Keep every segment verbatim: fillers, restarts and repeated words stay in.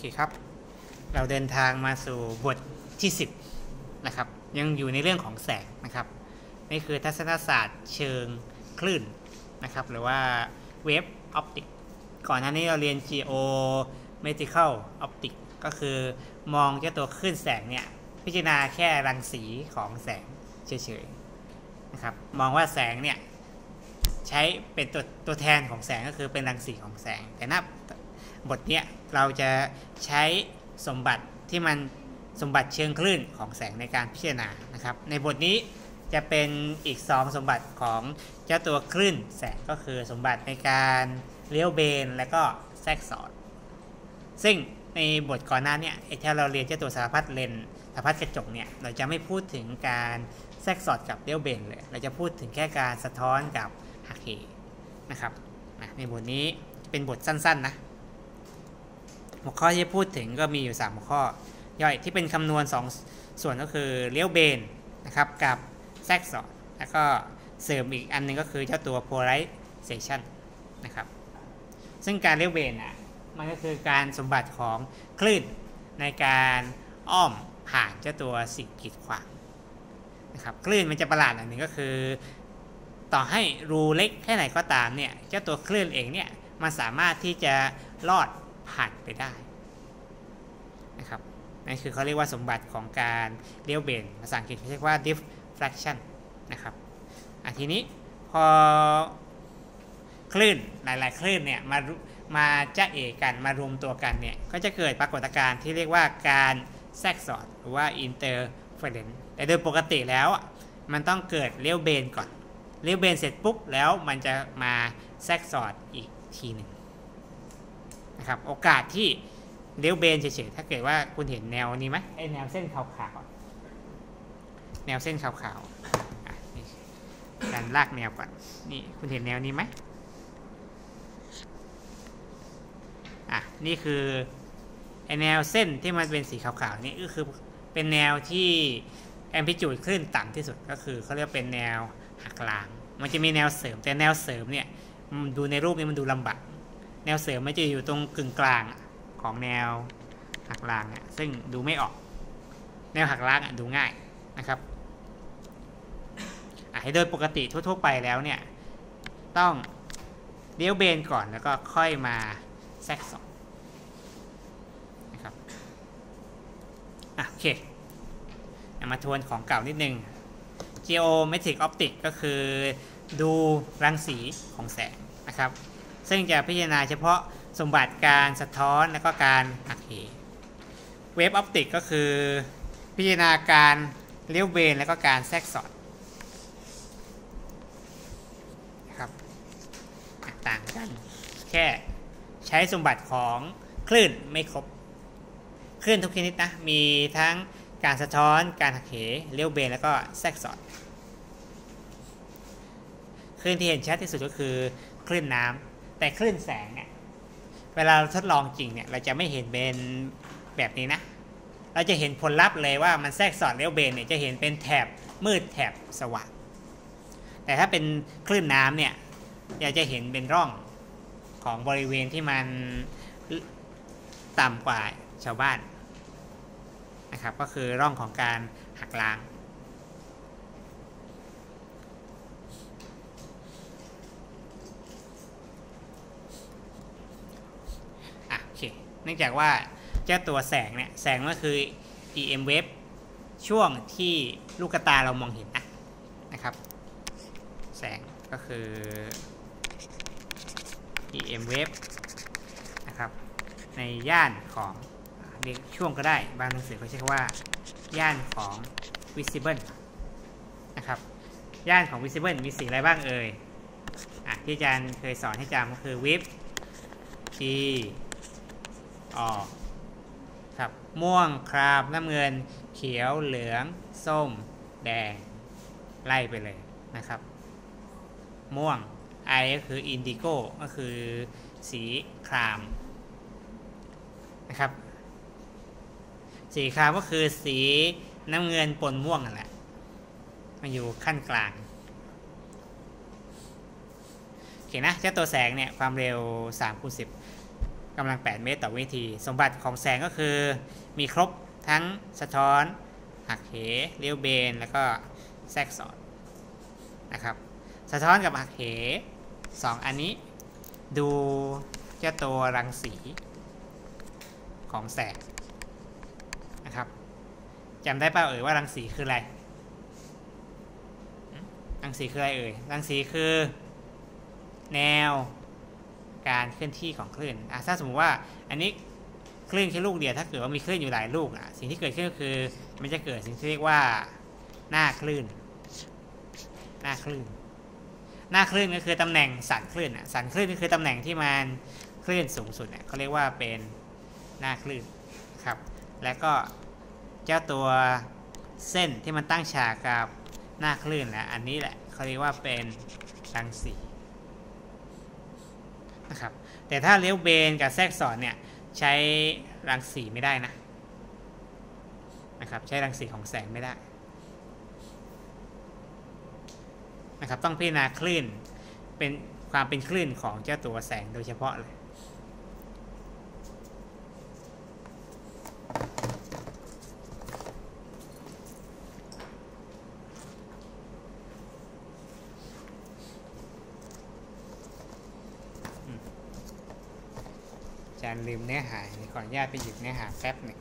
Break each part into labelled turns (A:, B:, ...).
A: ครับเราเดินทางมาสู่บทที่สิบนะครับยังอยู่ในเรื่องของแสงนะครับนี่คือทัศนศาสตร์เชิงคลื่นนะครับหรือว่าเวฟออปติกก่อนหน้านี้เราเรียน geometrical optics ก็คือมองเจ้าตัวคลื่นแสงเนี่ยพิจารณาแค่รังสีของแสงเฉยๆนะครับมองว่าแสงเนี่ยใช้เป็นตัวตัวแทนของแสงก็คือเป็นรังสีของแสงแต่ณบทเนี้ยเราจะใช้สมบัติที่มันสมบัติเชิงคลื่นของแสงในการพิจารณานะครับในบทนี้จะเป็นอีกสองสมบัติของเจ้าตัวคลื่นแสงก็คือสมบัติในการเลี้ยวเบนและก็แทรกสอดซึ่งในบทก่อนหน้าเนี่ยที่เราเรียนเจ้าตัวสารพัดเลนส์สารพัดกระจกเนี่ยเราจะไม่พูดถึงการแทรกสอดกับเลี้ยวเบนเลยเราจะพูดถึงแค่การสะท้อนกับหักเหนะครับในบทนี้เป็นบทสั้นๆนะหัวข้อที่พูดถึงก็มีอยู่สามหัวข้อย่อยที่เป็นคำนวณสองส่วนก็คือเลี้ยวเบนนะครับกับแทรกสอดแล้วก็เสริมอีกอันนึงก็คือเจ้าตัว polarization นะครับซึ่งการเลี้ยวเบนอ่ะมันก็คือการสมบัติของคลื่นในการอ้อมผ่านเจ้าตัวสิ่งกีดขวางนะครับคลื่นมันจะประหลาดอันหนึ่งก็คือต่อให้รูเล็กแค่ไหนก็ตามเนี่ยเจ้าตัวคลื่นเองเนี่ยมันสามารถที่จะลอดผ่านไปได้นะครับนั่นคือเขาเรียกว่าสมบัติของการเลี้ยวเบนภาษาอังกฤษเรียกว่า diffraction นะครับอ่ะทีนี้พอคลื่นหลายๆคลื่นเนี่ยมามาจะเอกันมารวมตัวกันเนี่ยก็จะเกิดปรากฏการณ์ที่เรียกว่าการแทรกสอดหรือว่า interference แต่โดยปกติแล้วมันต้องเกิดเลี้ยวเบนก่อนเลี้ยวเบนเสร็จปุ๊บแล้วมันจะมาแทรกสอดอีกทีหนึ่งนะครับโอกาสที่เลี้ยวเบนเฉยๆถ้าเกิดว่าคุณเห็นแนวนี้ไหมไอแนวเส้นขาวๆแนวเส้นขาวๆการลากแนวก่อนนี่คุณเห็นแนวนี้ไหมอ่ะนี่คือไอแนวเส้นที่มันเป็นสีขาวๆนี่ก็คือเป็นแนวที่แอมพลิจูดคลื่นต่ำที่สุดก็คือเขาเรียกเป็นแนวหักล้างมันจะมีแนวเสริมแต่แนวเสริมเนี่ยดูในรูปนี้มันดูลำบากแนวเสริมมันจะอยู่ตรงกึ่งกลางของแนวหักล้างเนี่ยซึ่งดูไม่ออกแนวหักล้างดูง่ายนะครับโดยปกติทั่วๆไปแล้วเนี่ยต้องเลี้ยวเบนก่อนแล้วก็ค่อยมาแทรกสอดนะครับอ่ะโอเคมาทวนของเก่านิดนึง geometric optics ก็คือดูรังสีของแสงนะครับซึ่งจะพิจารณาเฉพาะสมบัติการสะท้อนและก็การหักเหเวฟออปติกก็คือพิจารณาการเลี้ยวเบนและก็การแทรกสอดนะครับต่างกันแค่ใช้สมบัติของคลื่นไม่ครบคลื่นทุกชนิดนะมีทั้งการสะท้อนการหักเหเลี้ยวเบนแล้วก็แทรกสอดคลื่นที่เห็นชัดที่สุดก็คือคลื่นน้ำแต่คลื่นแสงเนี่ยเวลาเราทดลองจริงเนี่ยเราจะไม่เห็นเป็นแบบนี้นะเราจะเห็นผลลัพธ์เลยว่ามันแทรกสอดเลี้ยวเบนเนี่ยจะเห็นเป็นแถบมืดแถบสว่างแต่ถ้าเป็นคลื่นน้ำเนี่ยอยากจะเห็นเป็นร่องของบริเวณที่มันต่ำกว่าชาวบ้านนะครับก็คือร่องของการหักล้างเนื่องจากว่าเจ้าตัวแสงเนี่ยแสงก็คือ อี เอ็ม wave ช่วงที่ลูกตาเรามองเห็นนะนะครับแสงก็คือ อี เอ็ม wave นะครับในย่านของเรียกช่วงก็ได้บางหนังสือเขาใช้คำว่าย่านของ visible นะครับย่านของ visible มีสีอะไรบ้างเอ่ยอ่ะที่อาจารย์เคยสอนให้จำก็คือ width Gออกครับม่วงครามน้ำเงินเขียวเหลืองส้มแดงไล่ไปเลยนะครับม่วง I ก็คืออินดิโก้ก็คือสีครามนะครับสีครามก็คือสีน้ำเงินปนม่วงนั่นแหละมันอยู่ขั้นกลางโอเคนะเจ้าตัวแสงเนี่ยความเร็วสามคูณสิบกำลังแปดเมตรต่อวินาทีสมบัติของแสงก็คือมีครบทั้งสะท้อนหักเหเลี้ยวเบนแล้วก็แทรกซ้อนนะครับสะท้อนกับหักเหสองอันนี้ดูเจ้าตัวรังสีของแสงนะครับจำได้ป่ะเอ่ยว่ารังสีคืออะไรรังสีคืออะไรเอ่ยรังสีคือแนวการเคลื่อนที่ของคลื่นอ่ะถ้าสมมติว่าอันนี้คลื่นแค่ลูกเดียวถ้าเกิดว่ามีคลื่นอยู่หลายลูกอ่ะสิ่งที่เกิดขึ้นก็คือมันจะเกิดสิ่งที่เรียกว่าหน้าคลื่นหน้าคลื่นหน้าคลื่นก็คือตำแหน่งสันคลื่นอ่ะสันคลื่นก็คือตำแหน่งที่มันคลื่นสูงสุดเนี่ยเขาเรียกว่าเป็นหน้าคลื่นครับและก็เจ้าตัวเส้นที่มันตั้งฉากกับหน้าคลื่นแหละอันนี้แหละเขาเรียกว่าเป็นรังสีนะครับแต่ถ้าเลี้ยวเบนกับแทรกซ้อนเนี่ยใช้รังสีไม่ได้นะนะครับใช้รังสีของแสงไม่ได้นะครับต้องพิจารณาคลื่นเป็นความเป็นคลื่นของเจ้าตัวแสงโดยเฉพาะเลยอาจารย์ลืมเนื้อหาขออนุญาตไปหยิบเนื้อหาแป๊บหนึ่ง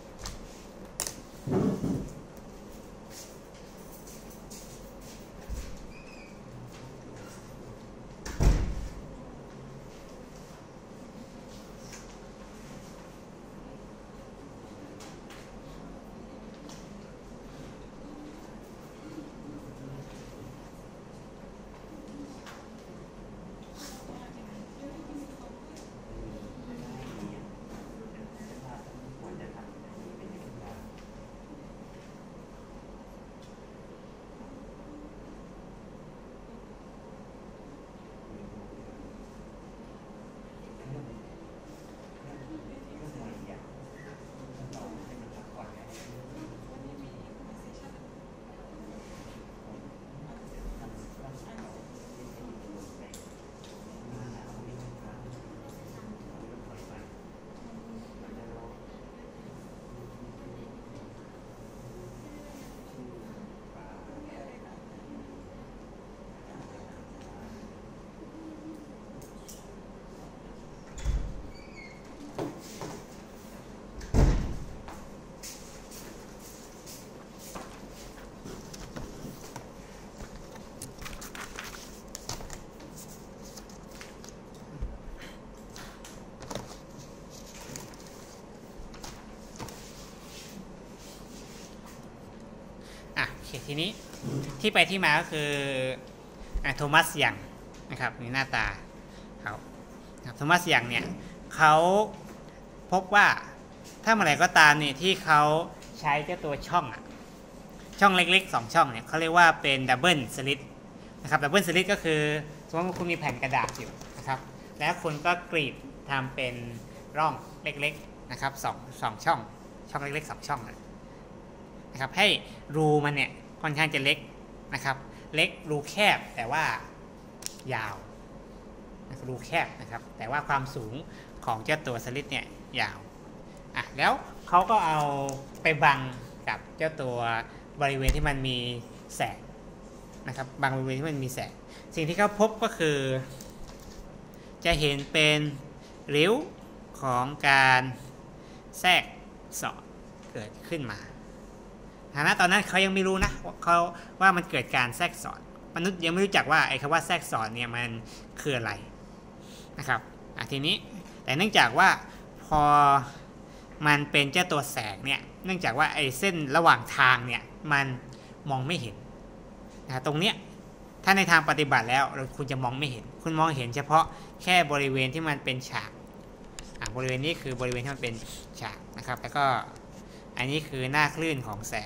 A: ทีนี้ที่ไปที่มาก็คือโทมัสยังนะครับนี่หน้าตาเขาโทมัสยังเนี่ยเขาพบว่าถ้าเมื่อไหร่ก็ตามเนี่ยที่เขาใช้เจ้าตัวช่องอะช่องเล็กๆสองช่องเนี่ยเขาเรียกว่าเป็นดับเบิลสลิทนะครับดับเบิลสลิทก็คือสมมติว่าคุณมีแผ่นกระดาษอยู่นะครับแล้วคุณก็กรีดทำเป็นร่องเล็กๆนะครับสองสองช่องช่องเล็กๆสองช่องนะครับให้รูมันเนี่ยค่อนข้างจะเล็กนะครับเล็กรูแคบแต่ว่ายาวรูแคบนะครับแต่ว่าความสูงของเจ้าตัวสลิทเนี่ยยาวอ่ะแล้วเขาก็เอาไปบังกับเจ้าตัวบริเวณที่มันมีแสงนะครับบางบริเวณที่มันมีแสงสิ่งที่เขาพบก็คือจะเห็นเป็นริ้วของการแทรกซ้อนเกิดขึ้นมาฐานะตอนนั้นเขายังไม่รู้นะว่าเขาว่ามันเกิดการแทรกซ้อนมนุษย์ยังไม่รู้จักว่าไอ้คำว่าแทรกซ้อนเนี่ยมันคืออะไรนะครับทีนี้แต่เนื่องจากว่าพอมันเป็นเจ้าตัวแสงเนี่ยเนื่องจากว่าไอ้เส้นระหว่างทางเนี่ยมันมองไม่เห็นนะตรงเนี้ยถ้าในทางปฏิบัติแล้วคุณจะมองไม่เห็นคุณมองเห็นเฉพาะแค่บริเวณที่มันเป็นฉากบริเวณนี้คือบริเวณที่มันเป็นฉากนะครับแล้วก็อันนี้คือหน้าคลื่นของแสง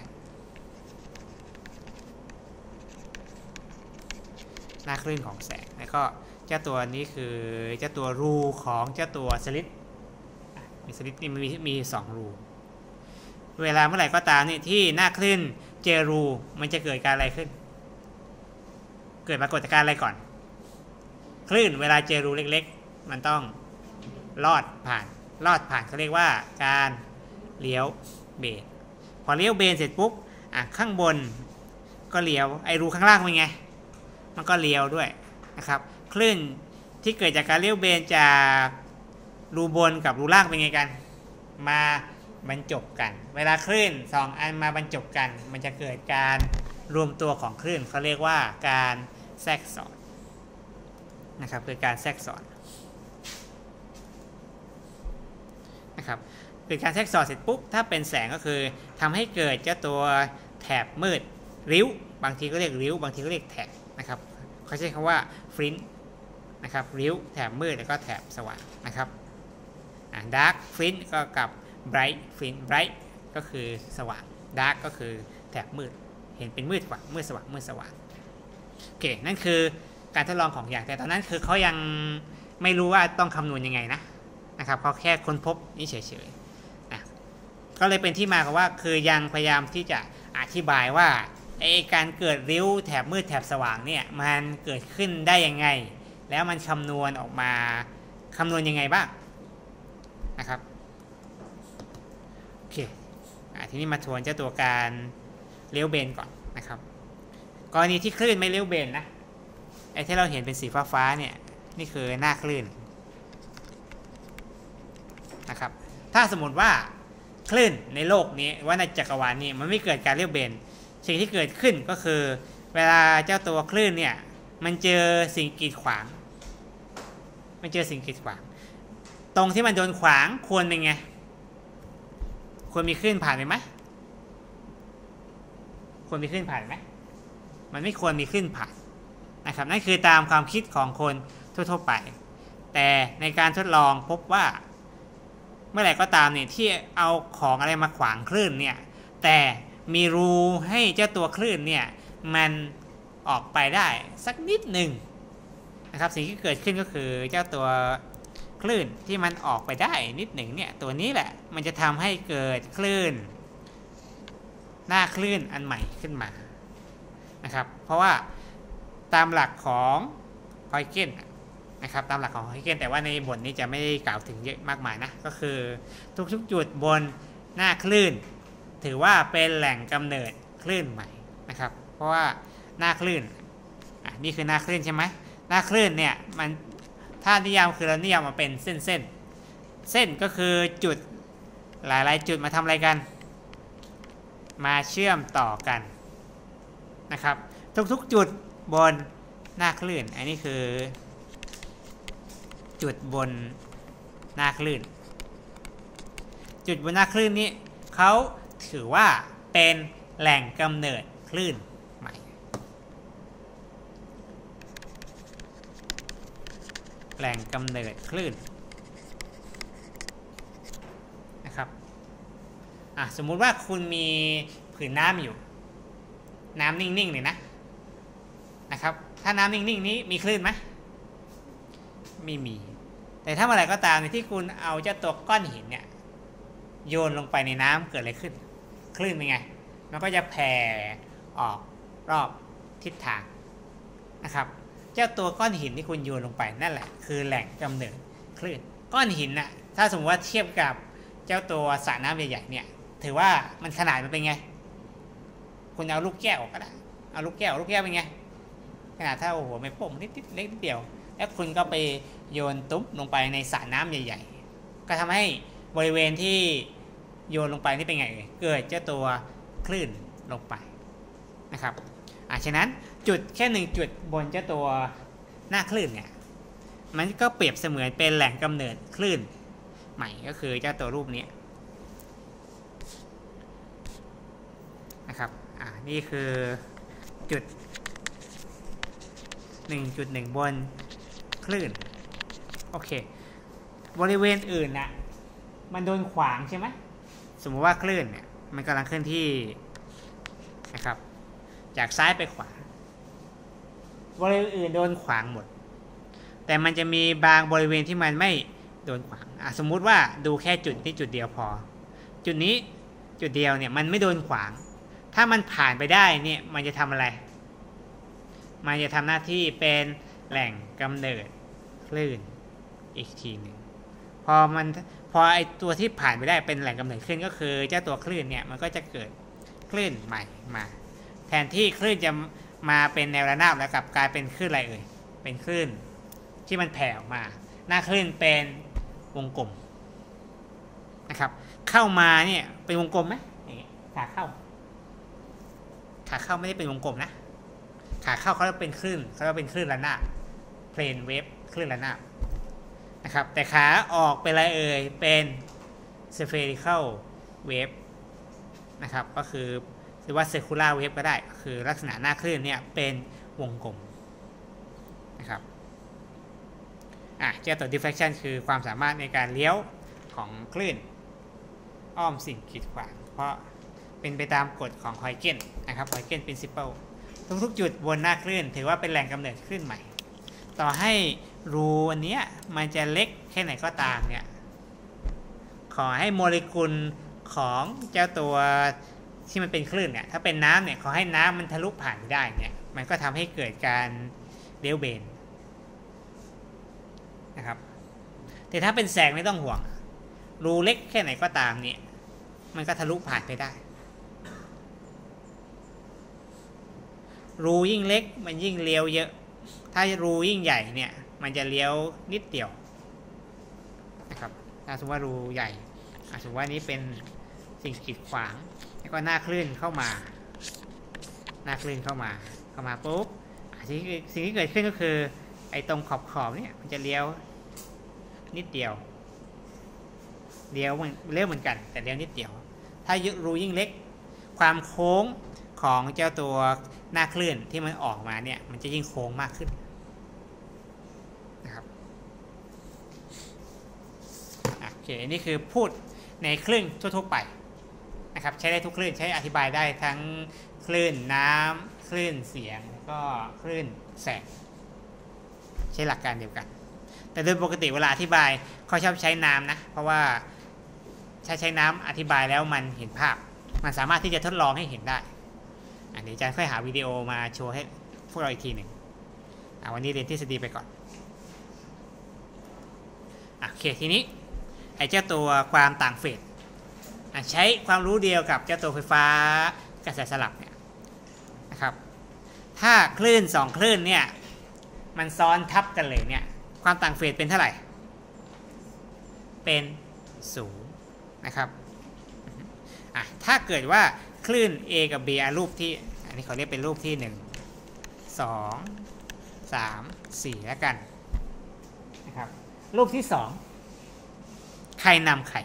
A: หน้าคลื่นของแสงแล้วก็เจ้าตัวนี้คือเจ้าตัวรูของเจ้าตัวสลิทมีสลิทนี่มีมีสองรูเวลาเมื่อไหร่ก็ตามนี่ที่หน้าคลื่นเจอรูมันจะเกิดการอะไรขึ้นเกิดปรากฏการณ์อะไรก่อนคลื่นเวลาเจอรูเล็กๆมันต้องลอดผ่านลอดผ่านเขาเรียกว่าการเลี้ยวเบนพอเลี้ยวเบนเสร็จปุ๊บอ่ะข้างบนก็เลี้ยวไอรูข้างล่างเป็นไงมันก็เลี้ยวด้วยนะครับคลื่นที่เกิดจากการเลี้ยวเบนจากรูบนกับรูล่างเป็นไงกันมาบรรจบกันเวลาคลื่นสองอันมาบรรจบกันมันจะเกิดการรวมตัวของคลื่นเขาเรียกว่าการแทรกซ้อนนะครับคือการแทรกซ้อนนะครับเกิดการแทรกซ้อนเสร็จปุ๊บถ้าเป็นแสงก็คือทำให้เกิดเจ้าตัวแถบมืดริ้วบางทีก็เรียกริ้วบางทีก็เรียกแถบนะครับเขาใช้คำว่าฟรินนะครับริ้วแถบมืดแล้วก็แถบสว่างนะครับดาร์กฟรินก็กับไบรท์ฟรินไบรท์ก็คือสว่างดาร์กก็คือแถบมืดเห็นเป็นมืดกว่ามืดสว่างมืดสว่างโอเคนั่นคือการทดลองของอย่างแต่ตอนนั้นคือเขายังไม่รู้ว่าต้องคำนวณยังไงนะนะครับเขาแค่ค้นพบนี่เฉยๆนะก็เลยเป็นที่มาของว่าคือยังพยายามที่จะอธิบายว่าไอ้การเกิดริ้วแถบมืดแถบสว่างเนี่ยมันเกิดขึ้นได้ยังไงแล้วมันคำนวณออกมาคำนวณยังไงบ้างนะครับโอเคทีนี้มาทวนเจ้าตัวการเลี้ยวเบนก่อนนะครับกรณีที่คลื่นไม่เลี้ยวเบนนะไอ้ที่เราเห็นเป็นสีฟ้าๆเนี่ยนี่คือหน้าคลื่นนะครับถ้าสมมติว่าคลื่นในโลกนี้ว่าในจักรวาลนี้มันไม่เกิดการเลี้ยวเบนสิ่งที่เกิดขึ้นก็คือเวลาเจ้าตัวคลื่นเนี่ยมันเจอสิ่งกีดขวางมันเจอสิ่งกีดขวางตรงที่มันโดนขวางควรเป็นไงควรมีคลื่นผ่านไปไหมควรมีคลื่นผ่านไหมมันไม่ควรมีคลื่นผ่านนะครับนั่นคือตามความคิดของคนทั่วๆไปแต่ในการทดลองพบว่าเมื่อไหร่ก็ตามเนี่ยที่เอาของอะไรมาขวางคลื่นเนี่ยแต่มีรูให้เจ้าตัวคลื่นเนี่ยมันออกไปได้สักนิดหนึ่งนะครับสิ่งที่เกิดขึ้นก็คือเจ้าตัวคลื่นที่มันออกไปได้นิดหนึ่งเนี่ยตัวนี้แหละมันจะทำให้เกิดคลื่นหน้าคลื่นอันใหม่ขึ้นมานะครับเพราะว่าตามหลักของฮอยเกนนะครับตามหลักของฮอยเกนแต่ว่าในบทนี้จะไม่ได้กล่าวถึงเยอะมากมายนะก็คือทุกๆจุดบนหน้าคลื่นถือว่าเป็นแหล่งกำเนิดคลื่นใหม่นะครับเพราะว่าหน้าคลื่นอ่ะนี่คือหน้าคลื่นใช่ไหมหน้าคลื่นเนี่ยมันถ้านิยามคือเรานิยามมาเป็นเส้นเส้นเส้นก็คือจุดหลายๆจุดมาทำอะไรกันมาเชื่อมต่อกันนะครับทุกๆจุดบนหน้าคลื่นอันนี้คือจุดบนหน้าคลื่นจุดบนหน้าคลื่นนี้เขาถือว่าเป็นแหล่งกำเนิดคลื่นใหม่แหล่งกำเนิดคลื่นนะครับอ่ะสมมุติว่าคุณมีผืนน้ำอยู่น้ำนิ่งๆเลยนะนะครับถ้าน้ำนิ่งๆนี้มีคลื่นไหมไม่มีแต่ถ้าเมื่อไหร่ก็ตามในที่คุณเอาเจ้าตัวก้อนหินเนี่ยโยนลงไปในน้ำเกิดอะไรขึ้นคลื่นเป็นไงมันก็จะแผ่ออกรอบทิศทางนะครับเจ้าตัวก้อนหินที่คุณโยนลงไปนั่นแหละคือแหล่งกำเนิดคลื่นก้อนหินน่ะถ้าสมมติว่าเทียบกับเจ้าตัวสระน้ำใหญ่ๆเนี่ยถือว่ามันขนาดมันเป็นไงคุณเอาลูกแก้วก็ได้เอาลูกแก้วลูกแก้วเป็นไงขนาดเท่าหัวไม่โป่งนิดๆเล็กนิดเดียวแล้วคุณก็ไปโยนตุ๊บลงไปในสระน้ำใหญ่ๆก็ทำให้บริเวณที่โยนลงไปนี่เป็นไงเกิดเจ้าตัวคลื่นลงไปนะครับอ่ะฉะนั้นจุดแค่หนึ่งจุดบนเจ้าตัวหน้าคลื่นเนี่ยมันก็เปรียบเสมือนเป็นแหล่งกำเนิดคลื่นใหม่ก็คือเจ้าตัวรูปนี้นะครับอ่ะนี่คือจุด หนึ่งจุดหนึ่ง บนคลื่นโอเคบริเวณอื่นนะมันโดนขวางใช่ไหมสมมติว่าคลื่นเนี่ยมันกำลังเคลื่อนที่นะครับจากซ้ายไปขวาบริเวณอื่นโดนขวางหมดแต่มันจะมีบางบริเวณที่มันไม่โดนขวางอ่ะสมมุติว่าดูแค่จุดนี้จุดเดียวพอจุดนี้จุดเดียวเนี่ยมันไม่โดนขวางถ้ามันผ่านไปได้เนี่ยมันจะทำอะไรมันจะทำหน้าที่เป็นแหล่งกำเนิดคลื่นอีกทีหนึ่งพอมันพอไอตัวที่ผ่านไปได้เป็นแหล่งกำเนิดคลื่นก็คือเจ้าตัวคลื่นเนี่ยมันก็จะเกิดคลื่นใหม่มาแทนที่คลื่นจะมาเป็นแนวระนาบแล้วกลับกลายเป็นคลื่นอะไรเอ่ยเป็นคลื่นที่มันแผ่ออกมาหน้าคลื่นเป็นวงกลมนะครับเข้ามาเนี่ยเป็นวงกลมไหมขาเข้าขาเข้าไม่ได้เป็นวงกลมนะขาเข้าเขาจะเป็นคลื่นเขาจะเป็นคลื่นระนาบ plane wave คลื่นระนาบนะครับแต่ขาออกเป็นอะไรเอ่ยเป็น spherical wave นะครับก็คือหรือว่า circular wave ก็ได้คือลักษณะหน้าคลื่นเนี่ยเป็นวงกลมนะครับอ่ะเจ้าตัว diffraction คือความสามารถในการเลี้ยวของคลื่นอ้อมสิ่งกีดขวางเพราะเป็นไปตามกฎของฮอยเกนนะครับฮอยเกน principle ทุกๆจุดบนหน้าคลื่นถือว่าเป็นแหล่งกำเนิดคลื่นใหม่ต่อให้รูอันนี้มันจะเล็กแค่ไหนก็ตามเนี่ยขอให้โมเลกุลของเจ้าตัวที่มันเป็นคลื่นเนี่ยถ้าเป็นน้ำเนี่ยขอให้น้ำมันทะลุผ่านได้เนี่ยมันก็ทำให้เกิดการเลี้ยวเบนนะครับแต่ถ้าเป็นแสงไม่ต้องห่วงรูเล็กแค่ไหนก็ตามเนี่ยมันก็ทะลุผ่านไปได้รูยิ่งเล็กมันยิ่งเลี้ยวเยอะถ้ารูยิ่งใหญ่เนี่ยมันจะเลี้ยวนิดเดียวนะครับถ้าสมมติว่ารูใหญ่สมมติว่านี้เป็นสิ่งกีดขวางแล้วก็หน้าคลื่นเข้ามาหน้าคลื่นเข้ามาเข้ามาปุ๊บสิ่งสิ่งที่เกิดขึ้นก็คือไอ้ตรงขอบขอบเนี่ยมันจะเลี้ยวนิดเดียวเลี้ยวมันเลี้ยวเหมือนกันแต่เลี้ยวนิดเดียวถ้ารูยิ่งเล็กความโค้งของเจ้าตัวหน้าคลื่นที่มันออกมาเนี่ยมันจะยิ่งโค้งมากขึ้นนะครับโอเคนี่คือพูดในคลื่นทั่วๆไปนะครับใช้ได้ทุกคลื่นใช้อธิบายได้ทั้งคลื่นน้ำคลื่นเสียงแล้วก็คลื่นแสงใช้หลักการเดียวกันแต่โดยปกติเวลาอธิบายเขาชอบใช้น้ำนะเพราะว่าถ้าใช้น้ำอธิบายแล้วมันเห็นภาพมันสามารถที่จะทดลองให้เห็นได้อันนี้อาจารย์ค่อยหาวิดีโอมาโชว์ให้พวกเราอีกทีหนึ่งวันนี้เรียนทฤษฎีไปก่อนโอเคทีนี้ไอ้เจ้าตัวความต่างเฟสใช้ความรู้เดียวกับเจ้าตัวไฟฟ้ากระแสสลับเนี่ยนะครับถ้าคลื่นสองคลื่นเนี่ยมันซ้อนทับกันเลยเนี่ยความต่างเฟสเป็นเท่าไหร่เป็นศูนย์นะครับอ่ะถ้าเกิดว่าคลื่น A กับ B รูปที่อันนี้เขาเรียกเป็นรูปที่หนึ่ง สอง สาม สี่แล้วกันนะครับรูปที่สองใครนำใคร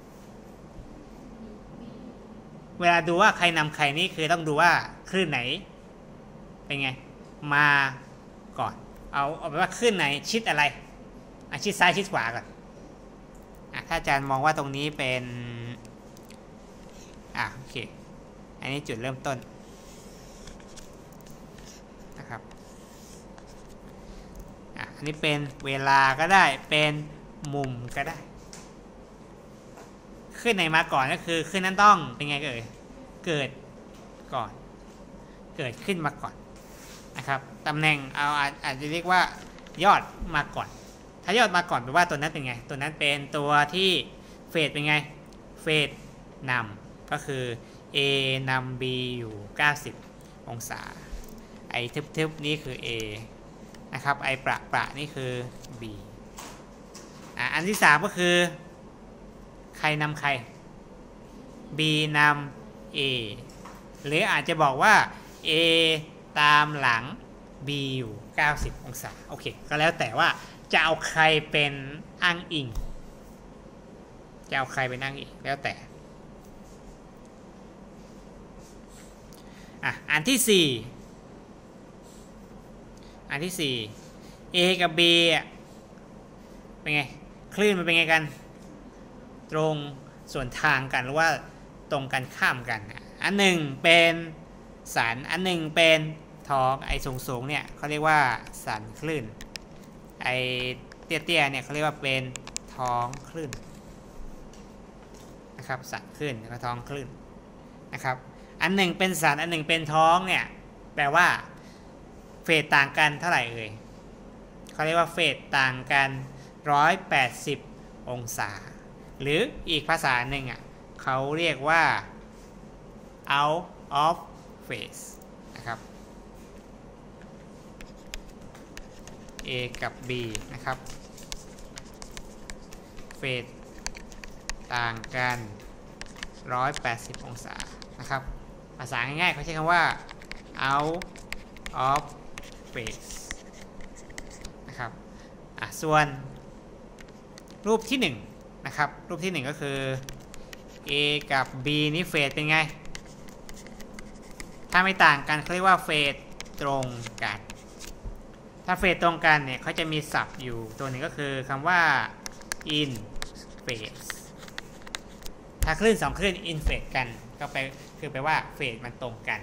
A: เวลาดูว่าใครนำใครนี่คือต้องดูว่าคลื่นไหนเป็นไงมาก่อนเอาเอาไปว่าคลื่นไหนชิดอะไรอ่ะชิดซ้ายชิดขวาก่อนอ่ะถ้าอาจารย์มองว่าตรงนี้เป็นอ่ะโอเคอันนี้จุดเริ่มต้นนะครับอ่ะอันนี้เป็นเวลาก็ได้เป็นมุมก็ได้ขึ้นไหนมาก่อนก็คือขึ้นนั้นต้องเป็นไงเอ่ยเกิดก่อนเกิดขึ้นมาก่อนนะครับตำแหน่งเอาอาจจะเรียกว่ายอดมาก่อนถ้ายอดมาก่อนแปลว่าตัวนั้นเป็นไงตัวนั้นเป็นตัวที่เฟสเป็นไงเฟสนำก็คือ A นำ B อยู่เก้าสิบองศาไอ้ทึบๆนี้คือ A นะครับไอ้ประประนี่คือ B อ่ะอันที่สามก็คือใครนำใคร B นำ A หรืออาจจะบอกว่า A ตามหลัง B อยู่เก้าสิบองศาโอเคก็แล้วแต่ว่าจะเอาใครเป็นอ้างอิงจะเอาใครเป็นอ้างอิงแล้วแต่อ่ะอันที่สี่อันที่สี่ A กับ B เป็นไงคลื่นมันเป็นไงกันตรงส่วนทางกันหรือว่าตรงกันข้ามกันอันหนึ่งเป็นสันอันหนึ่งเป็นท้องไอ้สูงๆเนี่ยเขาเรียกว่าสันคลื่นไอ้เตี้ยๆเนี่ยเขาเรียกว่าเป็นท้องคลื่นนะครับสันคลื่นแล้วก็ท้องคลื่นนะครับอันหนึ่งเป็นสันอันหนึ่งเป็นท้องเนี่ยแปลว่าเฟสต่างกันเท่าไหร่เอ่ยเขาเรียกว่าเฟสต่างกันหนึ่งร้อยแปดสิบองศาหรืออีกภาษาหนึ่งอ่ะเขาเรียกว่า out of phase นะครับ A กับ B นะครับเฟสต่างกันหนึ่งร้อยแปดสิบองศานะครับภาษาง่ายๆเขาใช้คำว่า out of phase นะครับอ่ะส่วนรูปที่หนึ่งนะครับรูปที่หนึ่งก็คือ A กับ B นี่เฟสเป็นไงถ้าไม่ต่างกันเขาเรียกว่าเฟสตรงกันถ้าเฟสตรงกันเนี่ยเขาจะมีศัพท์อยู่ตัวหนึ่งก็คือคำว่า in phase ถ้าคลื่นสองคลื่น in phase กันก็ไปคือแปลว่าเฟสมันตรงกัน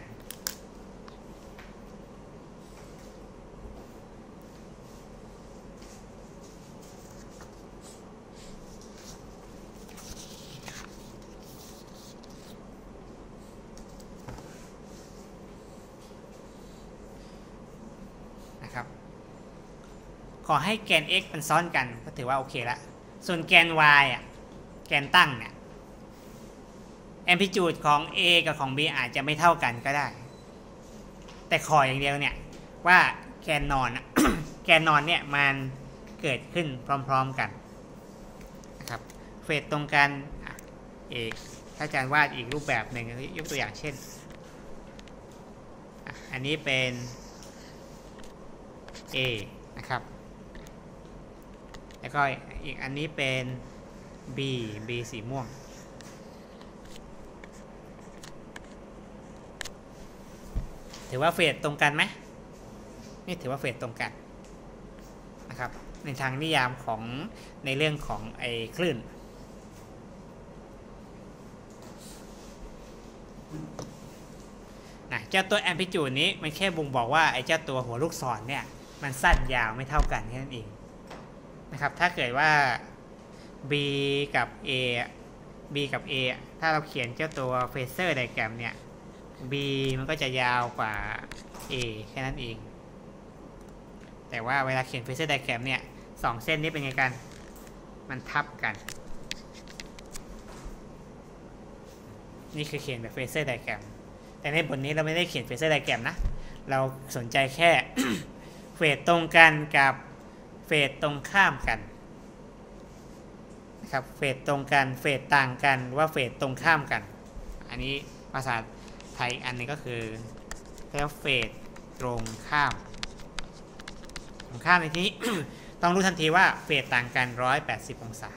A: ขอให้แกน x มันซ้อนกันก็ถือว่าโอเคละส่วนแกน y อ่ะแกนตั้งเนี่ย amplitude ของ a กับของ b อาจจะไม่เท่ากันก็ได้แต่ขออย่างเดียวเนี่ยว่าแกนนอน แกนนอนเนี่ยมันเกิดขึ้นพร้อมๆกันนะครับเฟสตรงกันเอกถ้าอาจารย์วาดอีกรูปแบบหนึ่งยกตัวอย่างเช่นอันนี้เป็น A นะครับแล้วก็อีกอันนี้เป็น B B สีม่วงถือว่าเฟสตรงกันไหมนี่ถือว่าเฟสตรงกันนะครับในทางนิยามของในเรื่องของไอ้คลื่นนะเจ้าตัว amplitude นี้มันแค่บ่งบอกว่าไอ้เจ้าตัวหัวลูกศรเนี่ยมันสั้นยาวไม่เท่ากันแค่นั้นเองนะครับถ้าเกิดว่า B กับ A B กับ A ถ้าเราเขียนเจ้าตัว phasor diagram เนี่ย B มันก็จะยาวกว่า A แค่นั้นเองแต่ว่าเวลาเขียน phasor diagram เนี่ยสองเส้นนี้เป็นไงกันมันทับกันนี่คือเขียนแบบ phasor diagram แต่ในบทนี้เราไม่ได้เขียน phasor diagram นะเราสนใจแค่ เฟสตรงกันกับเฟสตรงข้ามกันนะครับเฟสตรงกันเฟสต่างกันว่าเฟสตรงข้ามกันอันนี้ภาษาไทยอันนี้ก็คือเรียกว่าเฟสตรงข้ามตรงข้ามในที่ ต้องรู้ทันทีว่าเฟสต่างกันหนึ่งร้อยแปดสิบองศา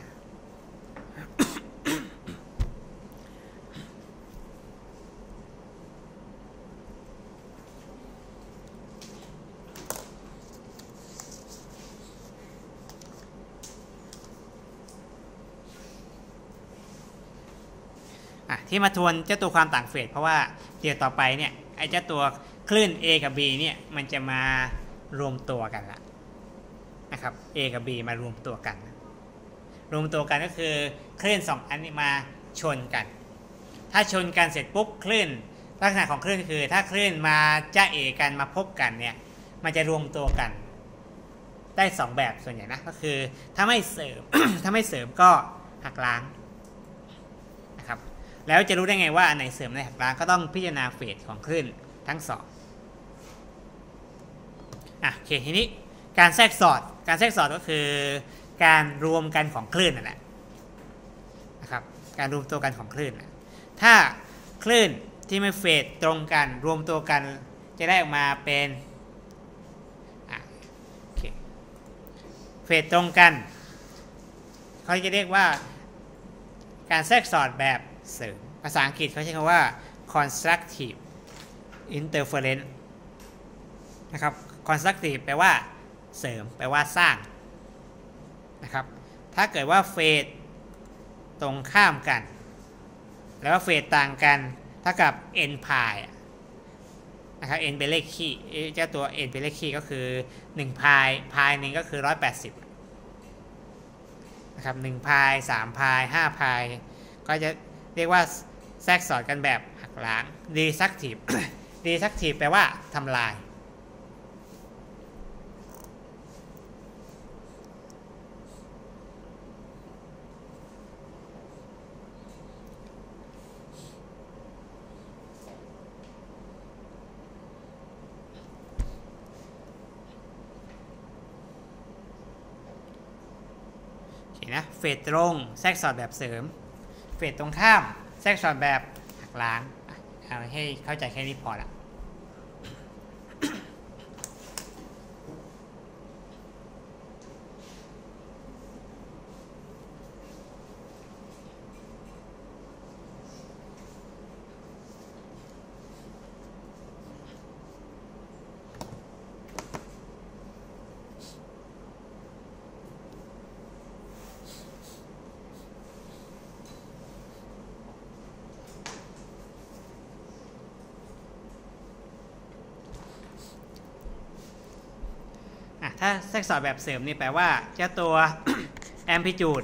A: ที่มาทวนเจ้าตัวความต่างเฟสเพราะว่าเดี๋ยวต่อไปเนี่ยไอ้เจ้าตัวคลื่น A กับ B เนี่ยมันจะมารวมตัวกันละนะครับ A กับ B มารวมตัวกันรวมตัวกันก็คือคลื่นสองอันนี้มาชนกันถ้าชนกันเสร็จปุ๊บคลื่นลักษณะของคลื่นคือถ้าคลื่นมาจ้าเอกันมาพบกันเนี่ยมันจะรวมตัวกันได้สองแบบส่วนใหญ่นะก็คือถ้าไม่เสริม ถ้าไม่เสริมก็หักล้างแล้วจะรู้ได้ไงว่าอันไหนเสริมในหักล้างก็ต้องพิจารณาเฟสของคลื่นทั้งสองอ่ะโอเคทีนี้การแทรกสอดการแทรกสอดก็คือการรวมกันของคลื่นนั่นแหละนะครับการรวมตัวกันของคลื่นถ้าคลื่นที่ไม่เฟสตรงกันรวมตัวกันจะได้ออกมาเป็นอ่ะโอเคเฟสตรงกันเขาจะเรียกว่าการแทรกสอดแบบเสริมภาษาอังกฤษเขาใช้คำว่า constructive interference นะครับ constructive แปลว่าเสริมแปลว่าสร้างนะครับถ้าเกิดว่าเฟสตรงข้ามกันแล้วเฟสต่างกันเท่ากับ n pi นะครับ n เป็นเลขคี่เจ้าตัว n เป็นเลขคี่ก็คือหนึ่ง pi pi หนึ่งก็คือหนึ่งร้อยแปดสิบนะครับหนึ่ง pi สาม pi ห้า pi ก็จะเรียกว่าแทรกสอดกันแบบหักล้าง destructive destructive แปลว่าทำลายนะเฟสตรงแทรกสอดแบบเสริมเฟสตรงข้ามแทรกสอดแบบหักล้างเอาให้เข้าใจแค่นี้พอละถ้าแทรกสอดแบบเสริมนี่แปลว่าเจ้าตัว amplitude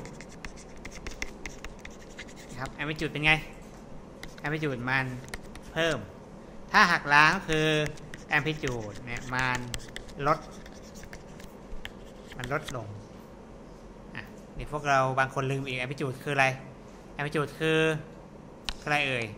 A: นะครับ amplitude เป็นไง amplitude มันเพิ่มถ้าหักล้างคือ amplitude เนี่ยมันลดมันลดลงอ่ะนี่พวกเราบางคนลืมอีก amplitude คืออะไร amplitude คืออะไรเอ่ย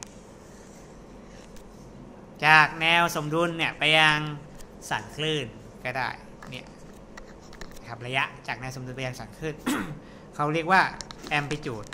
A: จากแนวสมดุลเนี่ยไปยังสั่นคลื่นก็ได้เนี่ยครับระยะจากแนวสมดุลไปยังสั่นคลื่น เขาเรียกว่า amplitude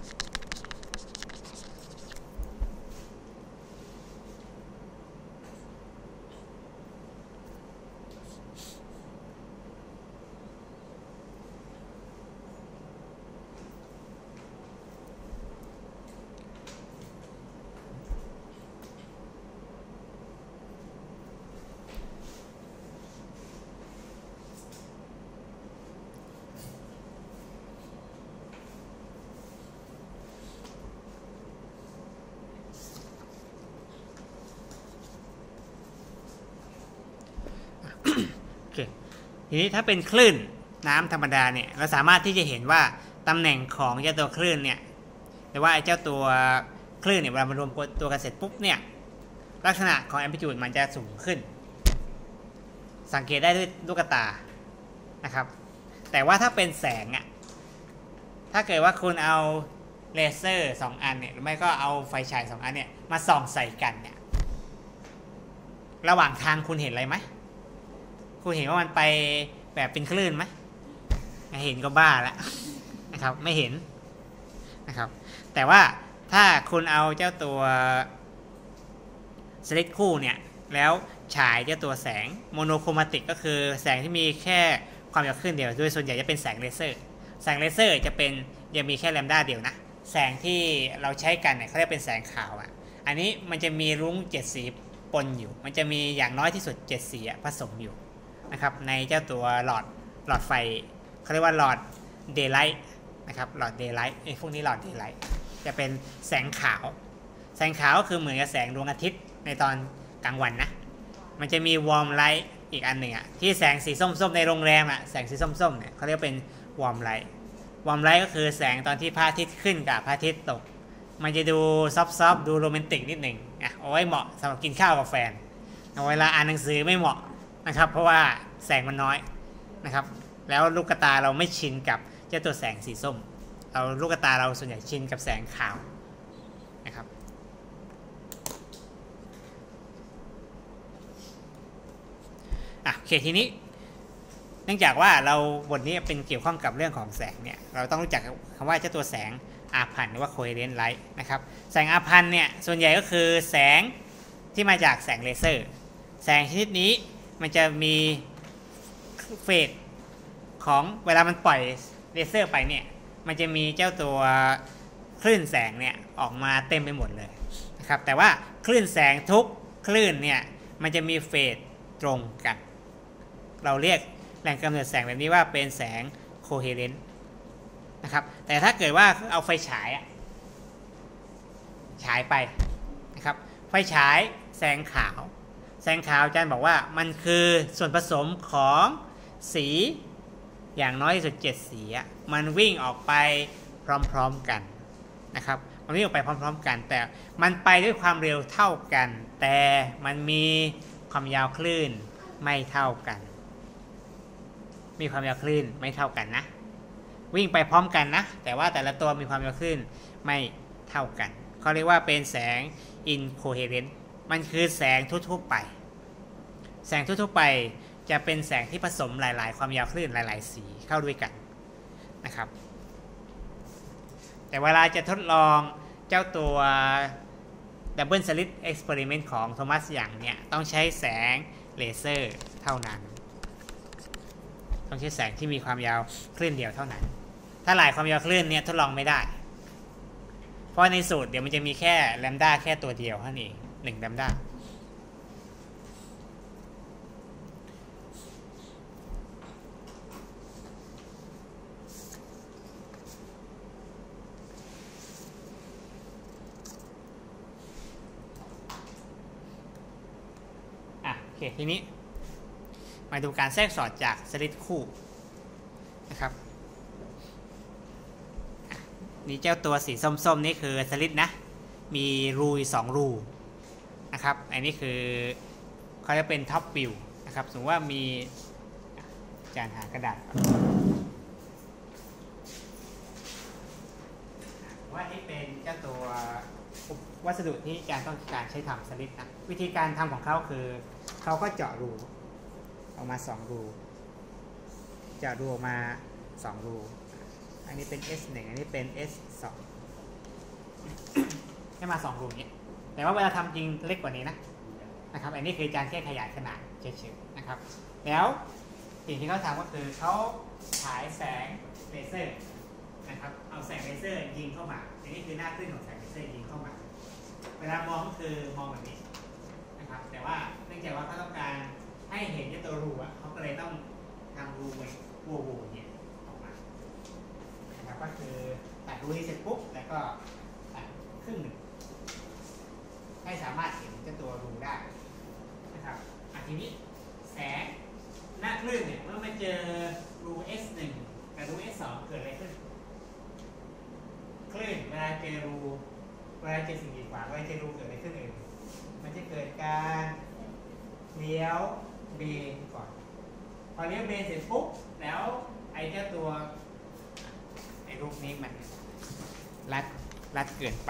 A: ทีนี้ถ้าเป็นคลื่นน้ำธรรมดาเนี่ยเราสามารถที่จะเห็นว่าตำแหน่งของเจ้าตัวคลื่นเนี่ยหรือว่าไอ้เจ้าตัวคลื่นเนี่ยเวลามารวมตัวกันเสร็จปุ๊บเนี่ยลักษณะของแอมพลิจูดมันจะสูงขึ้นสังเกตได้ด้วยลูกตานะครับแต่ว่าถ้าเป็นแสงอะถ้าเกิดว่าคุณเอาเลเซอร์สองอันเนี่ยหรือไม่ก็เอาไฟฉายสองอันเนี่ยมาส่องใส่กันเนี่ยระหว่างทางคุณเห็นอะไรไหมคุณเห็นว่ามันไปแบบเป็นคลื่นไหมไม่เห็นก็บ้าแล้วนะครับไม่เห็นนะครับแต่ว่าถ้าคุณเอาเจ้าตัวสลิดคู่เนี่ยแล้วฉายเจ้าตัวแสงโมโนโครมาติกก็คือแสงที่มีแค่ความยาวคลื่นเดียวโดยส่วนใหญ่จะเป็นแสงเลเซอร์แสงเลเซอร์จะเป็นยังมีแค่แลมด้าเดียวนะแสงที่เราใช้กันเนี่ยเขาเรียกเป็นแสงขาวอ่ะอันนี้มันจะมีรุ้งเจ็ดสีปนอยู่มันจะมีอย่างน้อยที่สุดเจ็ดสีผสมอยู่นะครับในเจ้าตัวหลอดหลอดไฟเขาเรียกว่าหลอดเดย์ไลท์นะครับหลอดเดย์ไลท์ไอ้พวกนี้หลอดเดย์ไลท์จะเป็นแสงขาวแสงขาวก็คือเหมือนกับแสงดวงอาทิตย์ในตอนกลางวันนะมันจะมีวอร์มไลท์อีกอันหนึ่งอ่ะที่แสงสีส้มๆในโรงแรมอ่ะแสงสีส้มๆเนี่ยเขาเรียกเป็นวอร์มไลท์วอร์มไลท์ก็คือแสงตอนที่พระอาทิตย์ขึ้นกับพระอาทิตย์ตกมันจะดูซอฟต์ๆดูโรแมนติกนิดหนึ่งอ่ะเอาไว้เหมาะสำหรับกินข้าวกับแฟนเอาเวลาอ่านหนังสือไม่เหมาะนะครับเพราะว่าแสงมันน้อยนะครับแล้วลูกตาเราไม่ชินกับเจ้าตัวแสงสีส้มเราลูกตาเราส่วนใหญ่ชินกับแสงขาวนะครับอ่ะโอเคทีนี้เนื่องจากว่าเราบทนี้เป็นเกี่ยวข้องกับเรื่องของแสงเนี่ยเราต้องรู้จักคำว่าเจ้าตัวแสงอาพันธ์หรือว่า coherent light นะครับแสงอาพันธ์เนี่ยส่วนใหญ่ก็คือแสงที่มาจากแสงเลเซอร์แสงชนิดนี้มันจะมีเฟสของเวลามันปล่อยเลเซอร์ไปเนี่ยมันจะมีเจ้าตัวคลื่นแสงเนี่ยออกมาเต็มไปหมดเลยนะครับแต่ว่าคลื่นแสงทุกคลื่นเนี่ยมันจะมีเฟสตรงกันเราเรียกแหล่งกำเนิดแสงแบบนี้ว่าเป็นแสงโคเฮเรนต์นะครับแต่ถ้าเกิดว่าเอาไฟฉายฉายไปนะครับไฟฉายแสงขาวแสงขาวอาจารย์บอกว่ามันคือส่วนผสมของสีอย่างน้อยที่สุดเจ็ดสีมันวิ่งออกไปพร้อมๆกันนะครับมันวิ่งออกไปพร้อมๆกันแต่มันไปด้วยความเร็วเท่ากันแต่มันมีความยาวคลื่นไม่เท่ากันมีความยาวคลื่นไม่เท่ากันนะวิ่งไปพร้อมกันนะแต่ว่าแต่ละตัวมีความยาวคลื่นไม่เท่ากันเขาเรียกว่าเป็นแสง incoherent มันคือแสงทั่วๆไปแสงทั่วๆไปจะเป็นแสงที่ผสมหลายๆความยาวคลื่นหลายๆสีเข้าด้วยกันนะครับแต่เวลาจะทดลองเจ้าตัว Double Slit Experiment ของโทมัสยังเนี่ยต้องใช้แสงเลเซอร์เท่านั้นต้องใช้แสงที่มีความยาวคลื่นเดียวเท่านั้นถ้าหลายความยาวคลื่นเนี่ยทดลองไม่ได้เพราะในสูตรเดี๋ยวมันจะมีแค่แลมด้าแค่ตัวเดียวเท่านั้นเองหนึ่งแลมด้าทีนี้มาดูการแทรกสอดจากสลิดคู่นะครับนี่เจ้าตัวสีส้มๆนี่คือสลิดนะมีรูสองรูนะครับอันนี้คือเขาจะเป็นท็อปวิวนะครับสมมติว่ามีจานหากระดาษว่านี่เป็นเจ้าตัววัสดุที่อาจารย์ต้องการใช้ทำสลิดนะวิธีการทำของเขาคือเขาก็เจาะรูออกมาสองรูเจาะรูออกมาสองรูอันนี้เป็น เอส หนึ่ง อันนี้เป็น เอส สอง ให้มาสองรูนี้แต่ว่าเวลาทำจริงเล็กกว่านี้นะนะครับอันนี้คือการแค่ขยายขนาดเฉยๆนะครับแล้วสิ่งที่เขาทำก็คือเขาฉายแสงเลเซอร์นะครับเอาแสงเลเซอร์ยิงเข้ามาอันนี้คือหน้าคลื่นของแสงเลเซอร์ยิงเข้ามาเวลามองก็คือมองแบบนี้แต่ว่าเนื่องจากว่าเขาต้องการให้เห็นตัวรูอ่ะเขาก็เลยต้องทำรูไว้วัววูเนี่ยออกมานะครับก็คือตัดรูนี้เสร็จปุ๊บแล้วก็ตัดครึ่งหนึ่งให้สามารถเห็นเจ้าตัวรูได้นะครับทีนี้แสงหน้าคลื่นเนี่ยเมื่อมาเจอรู เอส หนึ่ง กับรู เอส สอง เกิดอะไรขึ้นคลื่นเวลาเจอรูเวลาเจอสิ่งกีดขวางเวลาเจอรูเกิดอะไรขึ้นเองมันจะเกิดการเลี้ยวเบนก่อนพอเลี้ยวเบนเสร็จปุ๊บแล้วไอ้เจ้าตัวไอ้รูปนี้มันรัดรัดเกินไป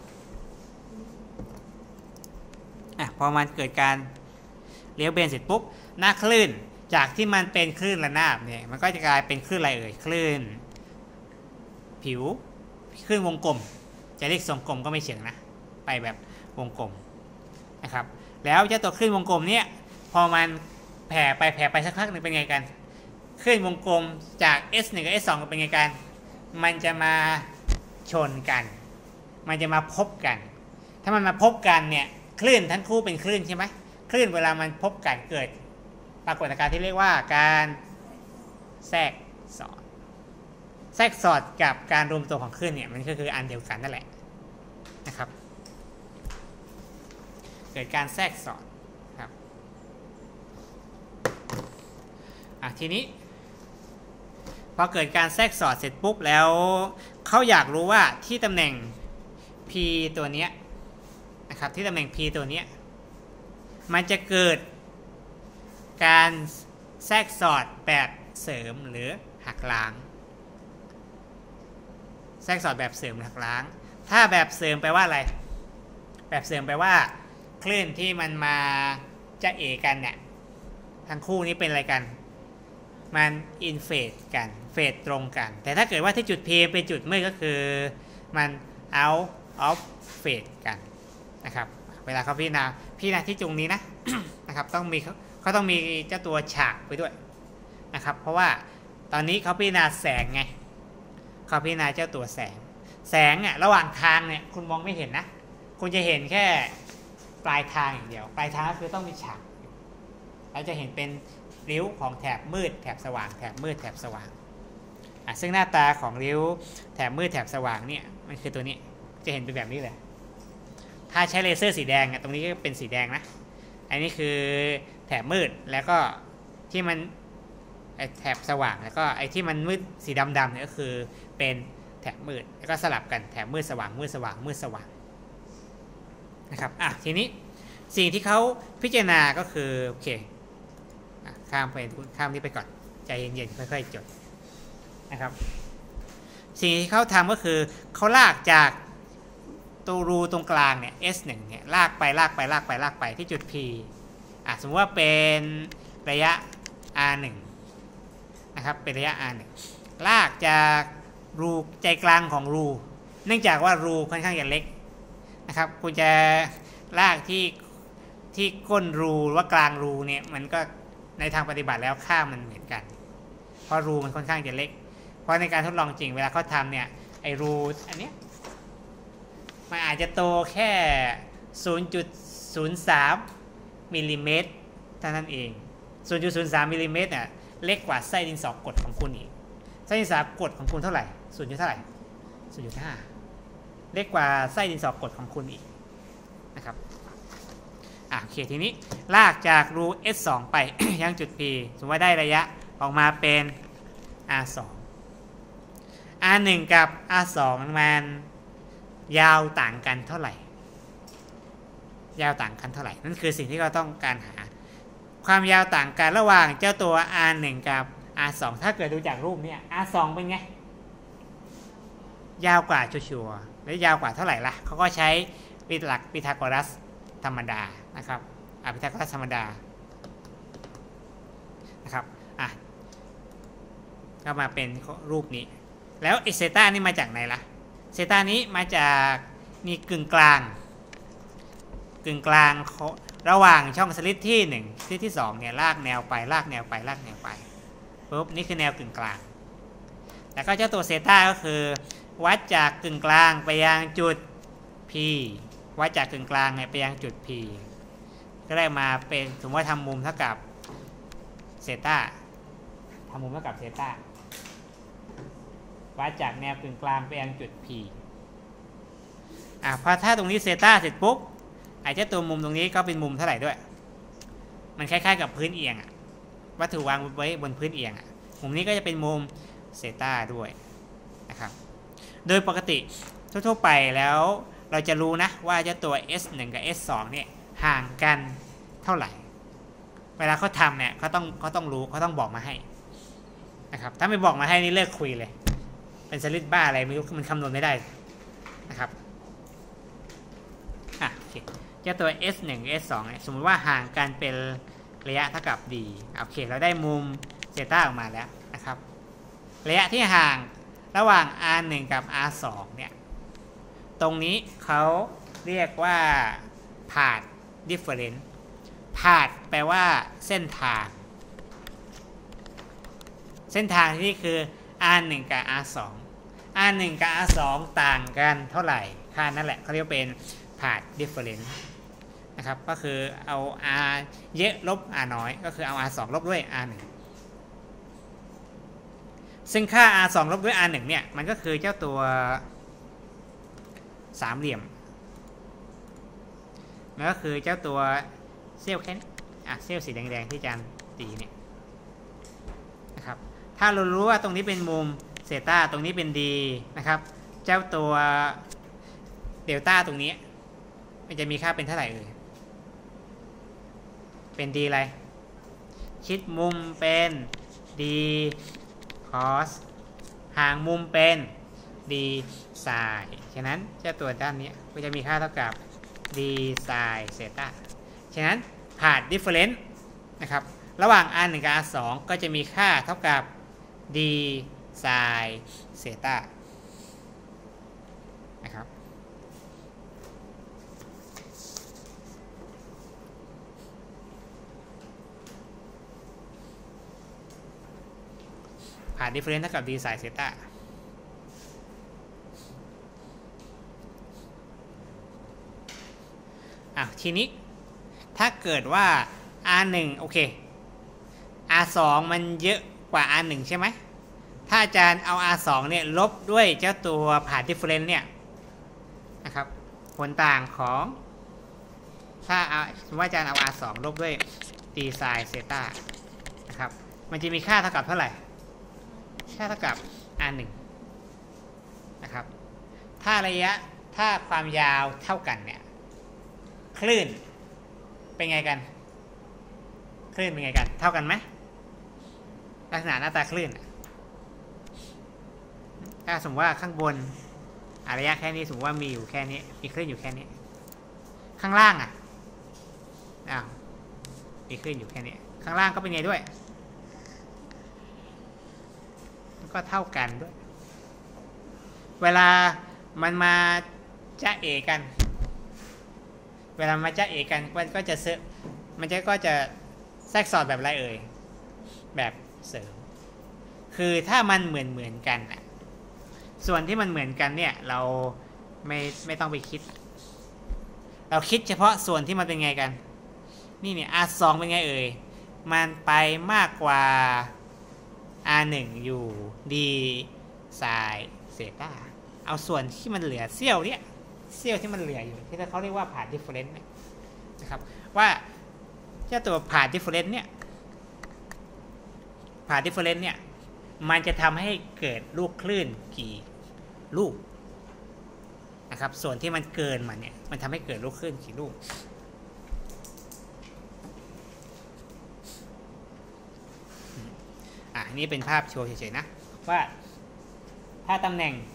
A: อ่ะพอมันเกิดการเลี้ยวเบนเสร็จปุ๊บหน้าคลื่นจากที่มันเป็นคลื่นระนาบเนี่ยมันก็จะกลายเป็นคลื่นอะไรเอ่ยคลื่นผิวคลื่นวงกลมจะเรียกทรงกลมก็ไม่เฉียงนะไปแบบวงกลมนะครับแล้วเจ้าตัวคลื่นวงกลมเนี่ยพอมันแผ่ไปแผ่ไปสักพักหนึ่งเป็นไงกันคลื่นวงกลมจาก เอส หนึ่ง กับ เอส สอง เป็นไงกันมันจะมาชนกันมันจะมาพบกันถ้ามันมาพบกันเนี่ยคลื่นทั้งคู่เป็นคลื่นใช่ไหมคลื่นเวลามันพบกันเกิดปรากฏการณ์ที่เรียกว่าการแทรกสอดแทรกสอดกับการรวมตัวของคลื่นเนี่ยมันก็คืออันเดียวกันนั่นแหละนะครับเกิดการแทรกสอดครับอ่ะทีนี้พอเกิดการแทรกสอดเสร็จปุ๊บแล้วเขาอยากรู้ว่าที่ตำแหน่ง P ตัวเนี้ยนะครับที่ตำแหน่ง P ตัวเนี้ยมันจะเกิดการแทรกสอดแบบเสริมหรือหักล้างแทรกสอดแบบเสริมหรือหักล้างถ้าแบบเสริมแปลว่าอะไรแบบเสริมแปลว่าคลื่นที่มันมาจะเอกันเนี่ยทั้งคู่นี้เป็นอะไรกันมันอินเฟสกันเฟสตรงกันแต่ถ้าเกิดว่าที่จุด P เป็นจุดมืดก็คือมัน out of phase กันนะครับเวลาเขาพิจารณาพิจารณาที่ตรงนี้นะ นะครับต้องมีเขาต้องมีเจ้าตัวฉากไปด้วยนะครับเพราะว่าตอนนี้เขาพิจารณาแสงไงเขาพิจารณาเจ้าตัวแสงแสงเนี่ยระหว่างทางเนี่ยคุณมองไม่เห็นนะคุณจะเห็นแค่ปลายทางอย่างเดียวปลายทางก็คือต้องมีฉากเราจะเห็นเป็นริ้วของแถบมืดแถบสว่างแถบมืดแถบสว่างอ่ะซึ่งหน้าตาของริ้วแถบมืดแถบสว่างเนี่ยมันคือตัวนี้จะเห็นเป็นแบบนี้เลยถ้าใช้เลเซอร์สีแดงอ่ะตรงนี้ก็เป็นสีแดงนะอันนี้คือแถบมืดแล้วก็ที่มันไอแถบสว่างแล้วก็ไอที่มันมืดสีดำๆเนี่ยก็คือเป็นแถบมืดแล้วก็สลับกันแถบมืดสว่างมืดสว่างมืดสว่างนะครับอ่ะทีนี้สิ่งที่เขาพิจารณาก็คือโอเคข้ามไปข้ามนี้ไปก่อนใจเย็นๆค่อยๆจดนะครับสิ่งที่เขาทำก็คือเขาลากจากตัวรูตรงกลางเนี่ย เอส หนึ่ง เนี่ยลากไปลากไปลากไปลากไปที่จุด P อ่ะสมมติว่าเป็นระยะ อาร์ หนึ่ง นะครับเป็นระยะ อาร์ หนึ่ง ลากจากรูใจกลางของรูเนื่องจากว่ารูค่อนข้างจะเล็กนะครับคุณจะลากที่ที่ก้นรูหรือว่ากลางรูเนี่ยมันก็ในทางปฏิบัติแล้วค่ามันเหมือนกันเพราะรูมันค่อนข้างจะเล็กเพราะในการทดลองจริงเวลาเขาทำเนี่ยไอรูอันเนี้ยมันอาจจะโตแค่ ศูนย์จุดศูนย์สาม มิลลิเมตรเท่านั้นเอง ศูนย์จุดศูนย์สาม มิลลิเมตรเนี่ยเล็กกว่าไส้ดินสอกดของคุณอีกไส้ดินสอกดของคุณเท่าไหร่ศูนย์จุดเท่าไหร่ ศูนย์จุดห้า เล็กกว่าไส้ดินสอกดของคุณอีกนะครับอ่ะโอเคทีนี้ลากจากรู เอส สอง ไป ยังจุด P สมมติว่าได้ระยะออกมาเป็น อาร์ สอง อาร์ หนึ่ง กับ อาร์ สอง มันยาวต่างกันเท่าไหร่ยาวต่างกันเท่าไหร่นั่นคือสิ่งที่เราต้องการหาความยาวต่างกันระหว่างเจ้าตัว อาร์ หนึ่ง กับ อาร์ สอง ถ้าเกิดดูจากรูปเนี่ย อาร์ สอง เป็นไงยาวกว่าชัวร์ๆและยาวกว่าเท่าไหร่ล่ะเขาก็ใช้หลักพีทาโกรัสธรรมดานะครับอ่ะพีทาโกรัสธรรมดานะครับอ่ะก็มาเป็นรูปนี้แล้วเซต้านี่มาจากไหนล่ะเซต้านี้มาจากนี่กึ่งกลางกึ่งกลางระหว่างช่องสลิดที่หนึ่งสลิดที่สองเนี่ยลากแนวไปลากแนวไปลากแนวไปปุ๊บนี่คือแนวกึ่งกลางแล้วก็เจ้าตัวเซต้าก็คือวัดจากกึ่งกลางไปยังจุด P วัดจากกึ่งกลางไปยังจุด P ก็ได้มาเป็นสมมติว่าทำมุมเท่ากับเซต้าทำมุมเท่ากับเซต้าวัดจากแนวกึ่งกลางไปยังจุด P อ่ะพอถ้าตรงนี้เซต้าเสร็จปุ๊บไอ้เจ้าตัวมุมตรงนี้ก็เป็นมุมเท่าไหร่ด้วยมันคล้ายๆกับพื้นเอียงอะวัตถุวางไว้บนพื้นเอียงอะมุมนี้ก็จะเป็นมุมเซต้าด้วยนะครับโดยปกติทั่วๆไปแล้วเราจะรู้นะว่าเจ้าตัว เอส หนึ่ง กับ เอส สอง เนี่ยห่างกันเท่าไหร่เวลาเขาทำเนี่ยเขาต้องเขาต้องรู้เขาต้องบอกมาให้นะครับถ้าไม่บอกมาให้นี่เลิกคุยเลยเป็นสลิดบ้าอะไรไม่รู้มันคำนวณไม่ได้นะครับอ่ะโอเคเจ้าตัว เอส หนึ่ง เอส สอง เนี่ยสมมติว่าห่างกันเป็นระยะเท่ากับ d โอเคเราได้มุมเซต้าออกมาแล้วนะครับระยะที่ห่างระหว่าง อาร์ หนึ่ง กับ อาร์ สอง เนี่ยตรงนี้เขาเรียกว่า path difference path แปลว่าเส้นทางเส้นทางที่นี่คือ อาร์ หนึ่ง กับ อาร์ สอง อาร์ หนึ่ง กับ อาร์ สอง ต่างกันเท่าไหร่ค่านั่นแหละเขาเรียกเป็น path difference นะครับก็คือเอา r เยอะลบ r น้อยก็คือเอา อาร์ สอง ลบด้วย อาร์ หนึ่ง ซึ่งค่า อาร์ สอง ลบด้วย อาร์ หนึ่ง เนี่ยมันก็คือเจ้าตัวสามเหลี่ยมมันก็คือเจ้าตัวเซลล์แค่นี้อ่ะเซลล์สีแดงๆที่อาจารย์ตีเนี่ยนะครับถ้าเรารู้ว่าตรงนี้เป็นมุมเซต้าตรงนี้เป็น d นะครับเจ้าตัวเดลต้าตรงนี้มันจะมีค่าเป็นเท่าไหร่เอ่ยเป็น d อะไรคิดมุมเป็น d cos ห่างมุมเป็น d sin ฉะนั้นเจ้าตัวด้านนี้ก็จะมีค่าเท่ากับ d sin เซต้าฉะนั้น path difference นะครับระหว่าง อาร์ หนึ่ง กับ อาร์ สอง ก็จะมีค่าเท่ากับ d sin เซต้านะครับpath difference เท่ากับ d sin เซต้าอ่ะทีนี้ถ้าเกิดว่า อาร์ หนึ่ง โอเค อาร์ สอง มันเยอะกว่า อาร์ หนึ่ง ใช่ไหมถ้าอาจารย์เอา อาร์ สอง เนี่ยลบด้วยเจ้าตัว path difference เนี่ยนะครับผลต่างของถ้าเอาสมมติว่าอาจารย์เอา อาร์ สอง ลบด้วย d sin เซต้านะครับมันจะมีค่าเท่ากับเท่าไหร่ค่าเท่ากับ อาร์ หนึ่ง นะครับถ้าระยะถ้าความยาวเท่ากันเนี่ยคลื่นเป็นไงกันคลื่นเป็นไงกันเท่ากันไหมลักษณะหน้าตาคลื่นถ้าสมมติว่าข้างบนระยะแค่นี้สมมติว่ามีอยู่แค่นี้มีคลื่นอยู่แค่นี้ข้างล่างอ่ะอ้าวมีคลื่นอยู่แค่นี้ข้างล่างก็เป็นไงด้วยก็เท่ากันด้วยเวลามันมาจ้าเอกันเวลามาจ้าเอกันมันก็จะเซมันจะก็จะแทรกสอดแบบไรเอ่ยแบบเสริมคือถ้ามันเหมือนเหมือนกันอ่ะส่วนที่มันเหมือนกันเนี่ยเราไม่ไม่ต้องไปคิดเราคิดเฉพาะส่วนที่มันเป็นไงกันนี่เนี่ย อาร์ สอง เป็นไงเอ่ยมันไปมากกว่า อาร์ หนึ่ง อยู่ d ไซน์เซต้าเอาส่วนที่มันเหลือเสี้ยวเนี่ยเสี้ยวที่มันเหลืออยู่ที่เขาเรียกว่าผ่านดิฟเฟอเรนซ์นะครับว่าเจ้าตัวผ่านดิฟเฟอเรนซ์เนี่ยผ่านดิฟเฟอเรนซ์เนี่ยมันจะทำให้เกิดลูกคลื่นกี่ลูกนะครับส่วนที่มันเกินมันเนี่ยมันทำให้เกิดลูกคลื่นกี่ลูกอ่ะนี่เป็นภาพโชว์เฉยๆนะว่าถ้าตำแหน่ง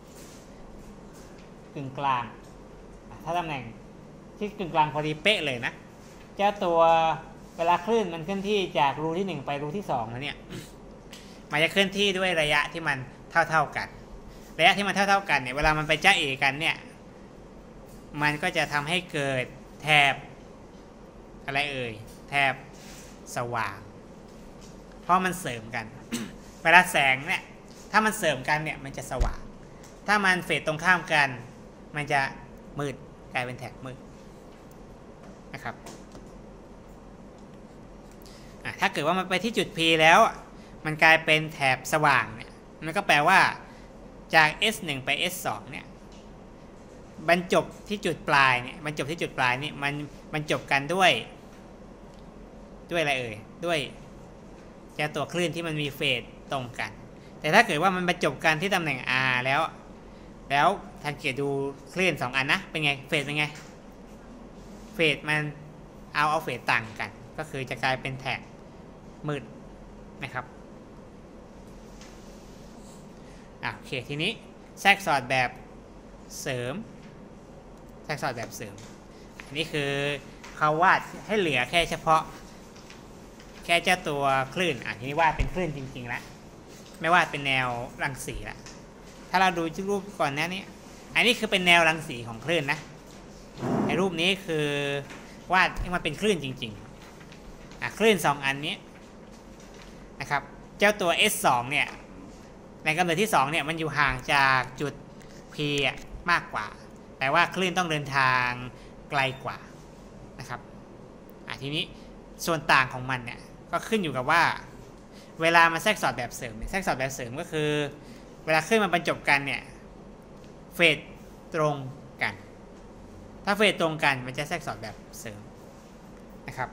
A: กึ่งกลางถ้าตำแหน่งที่กึ่งกลางพอดีเป๊ะเลยนะเจ้าตัวเวลาคลื่นมันเคลื่อนที่จากรูที่หนึ่งไปรูที่สองแล้วเนี่ยมันจะเคลื่อนที่ด้วยระยะที่มันเท่าๆกันระยะที่มันเท่าๆกันเนี่ยเวลามันไปจ้าเอกันเนี่ยมันก็จะทำให้เกิดแถบอะไรเอ่ยแถบสว่างเพราะมันเสริมกัน เวลาแสงเนี่ยถ้ามันเสริมกันเนี่ยมันจะสว่างถ้ามันเฟสตรงข้ามกันมันจะมืดกลายเป็นแถบมืดนะครับถ้าเกิดว่ามันไปที่จุด P แล้วมันกลายเป็นแถบสว่างเนี่ยมันก็แปลว่าจาก เอส หนึ่ง ไป เอส สอง เนี่ยบรรจบที่จุดปลายเนี่ยบรรจบที่จุดปลายนี่มันบรรจบกันด้วยด้วยอะไรเอ่ยด้วยเจ้าตัวคลื่นที่มันมีเฟสตรงกันแต่ถ้าเกิดว่ามันบรรจบกันที่ตำแหน่ง R แล้วแล้วทันเกียรดูคลื่นสองอันนะเป็นไงเฟสเป็นไงเฟสมันเอาเอาเฟสต่างกันก็คือจะกลายเป็นแถบมืดนะครับอ่ะโอเคทีนี้แทรกสอดแบบเสริมแทรกสอดแบบเสริมอันนี้คือเขาวาดให้เหลือแค่เฉพาะแค่เจ้าตัวคลื่นอ่ะทีนี้วาดเป็นคลื่นจริงๆแล้วไม่วาดเป็นแนวรังสีละถ้าเราดูรูปก่อนหน้านี้อันนี้คือเป็นแนวรังสีของคลื่นนะไอ้รูปนี้คือวาดให้มันเป็นคลื่นจริงๆอ่ะคลื่นสองอันนี้นะครับเจ้าตัว เอส สอง เนี่ยในกำเนิดที่สองเนี่ยมันอยู่ห่างจากจุด P มากกว่าแปลว่าคลื่นต้องเดินทางไกลกว่านะครับอ่ะทีนี้ส่วนต่างของมันเนี่ยก็ขึ้นอยู่กับว่าเวลามาแทรกสอดแบบเสริมแทรกสอดแบบเสริมก็คือเวลาคลื่นมันบรรจบกันเนี่ยเฟสตรงกันถ้าเฟสตรงกันมันจะแทรกสอดแบบเสริมนะครับ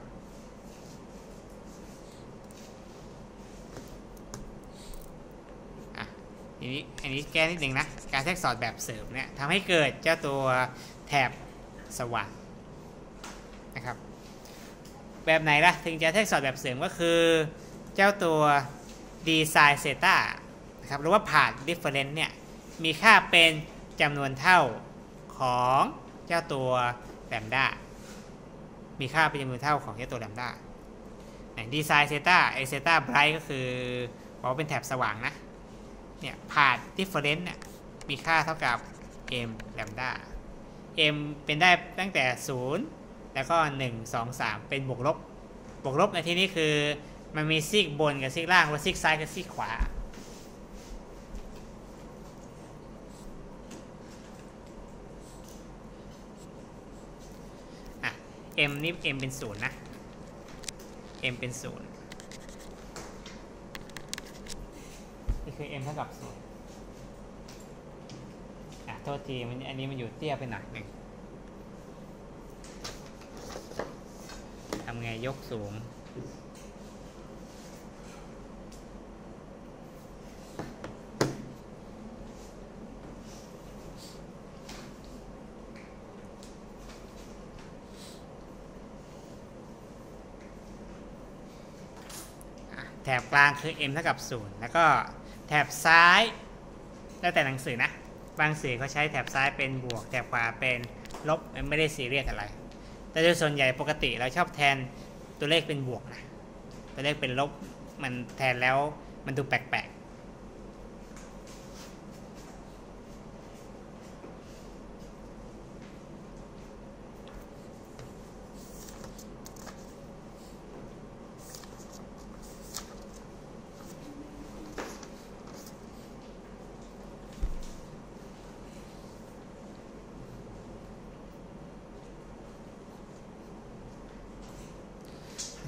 A: อ่ะทีนี้อันนี้แก้นิดนึงนะการแทรกสอดแบบเสริมเนี่ยทำให้เกิดเจ้าตัวแถบสว่างนะครับแบบไหนล่ะถึงจะแทรกสอดแบบเสริมก็คือเจ้าตัว d ไซน์เซต้านะครับหรือว่าผ่าน difference เนี่ยมีค่าเป็นจำนวนเท่าของเจ้าตัวแลมด้ามีค่าเป็นจำนวนเท่าของเจ้าตัวแลมด้า d ไซน์เซต้าไอเซต้าไบรท์ก็คือบอกว่าเป็นแถบสว่างนะเนี่ยผ่าน difference เนี่ยมีค่าเท่ากับ m แลมด้า m เป็นได้ตั้งแต่ศูนย์แล้วก็หนึ่ง สอง สามเป็นบวกลบบวกลบในที่นี้คือมันมีซีกบนกับซีกล่างว่าซีกซ้ายกับซีกขวาอ่ะ m นี่ m เป็นศูนย์นะ m เป็นศูนย์นี่คือ m เท่ากับศูนย์อ่ะโทษทีมันอันนี้มันอยู่เตี้ยไปหน่อยหนึ่งทำไงยกสูงแถบกลางคือ m เท่ากับศูนย์แล้วก็แถบซ้ายแล้วแต่หนังสือนะบางสื่อเขาใช้แถบซ้ายเป็นบวกแถบขวาเป็นลบไม่ได้ซีเรียสอะไรแต่โดยส่วนใหญ่ปกติเราชอบแทนตัวเลขเป็นบวกนะตัวเลขเป็นลบมันแทนแล้วมันดูแปลกๆ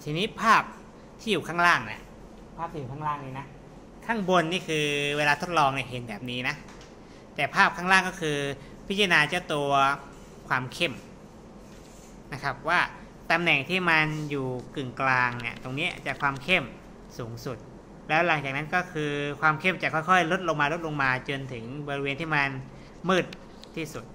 A: ทีนี้ภาพที่อยู่ข้างล่างเนี่ยภาพที่อยู่ข้างล่างนี่นะข้างบนนี่คือเวลาทดลองเนี่ยเห็นแบบนี้นะแต่ภาพข้างล่างก็คือพิจารณาเจ้าตัวความเข้มนะครับว่าตำแหน่งที่มันอยู่กึ่งกลางเนี่ยตรงนี้จะความเข้มสูงสุดแล้วหลังจากนั้นก็คือความเข้มจะค่อยๆลดลงมาลดลงมาจนถึงบริเวณที่มันมืดที่สุด